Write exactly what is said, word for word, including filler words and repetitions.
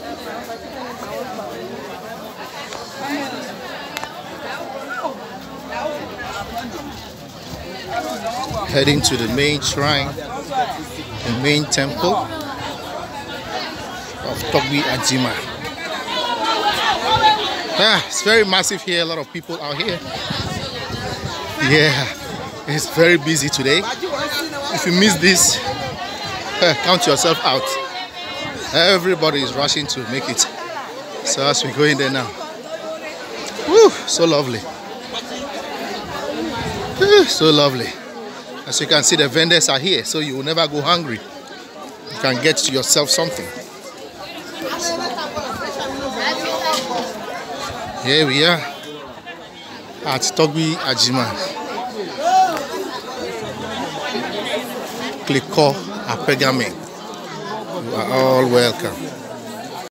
Heading to the main shrine, the main temple of Togbi Ajima. Ah, it's very massive here. A lot of people out here. Yeah, it's very busy today. If you miss this, count yourself out. Everybody is rushing to make it. So as we go in there now, woo, so lovely. Woo, so lovely. As you can see, the vendors are here, so you will never go hungry. You can get to yourself something. Here we are at Togbi Ajima. Klikor Apegame. You are all welcome.